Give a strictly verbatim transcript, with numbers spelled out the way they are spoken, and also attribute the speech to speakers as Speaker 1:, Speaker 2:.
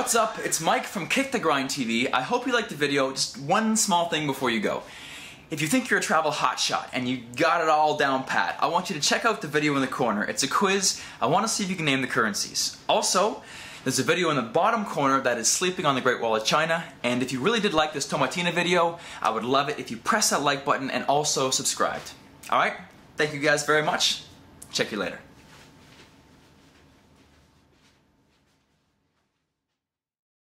Speaker 1: What's up? It's Mike from Kick the Grind T V. I hope you liked the video. Just one small thing before you go. If you think you're a travel hotshot and you got it all down pat, I want you to check out the video in the corner. It's a quiz. I want to see if you can name the currencies. Also, there's a video in the bottom corner that is sleeping on the Great Wall of China. And if you really did like this Tomatina video, I would love it if you press that like button and also subscribed. Alright? Thank you guys very much. Check you later.